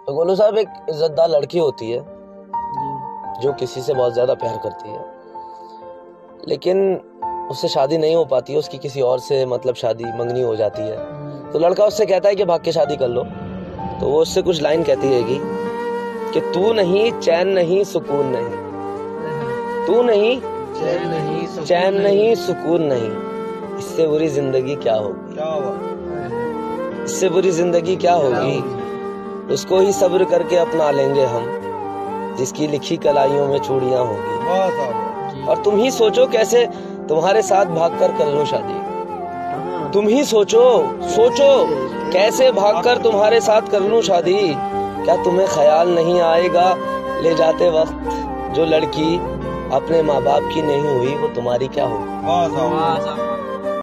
तो गोलू साहब, एक इज्जतदार लड़की होती है जो किसी से बहुत ज्यादा प्यार करती है, लेकिन उससे शादी नहीं हो पाती है, उसकी किसी और से मतलब शादी मंगनी हो जाती है। तो लड़का उससे कहता है कि भाग के शादी कर लो। तो वो उससे कुछ लाइन कहती रहेगी कि तू नहीं चैन नहीं सुकून नहीं, तू नहीं चैन नहीं सुकून नहीं, इससे बुरी जिंदगी क्या होगी, इससे बुरी जिंदगी क्या होगी, उसको ही सब्र करके अपना लेंगे हम, जिसकी लिखी कलाइयों में चूड़ियां होगी। और तुम ही सोचो कैसे तुम्हारे साथ भागकर कर लूं शादी, तुम ही सोचो कैसे भागकर तुम्हारे साथ कर लूं शादी। क्या तुम्हें ख्याल नहीं आएगा ले जाते वक्त जो लड़की अपने माँ बाप की नहीं हुई वो तुम्हारी क्या होगी।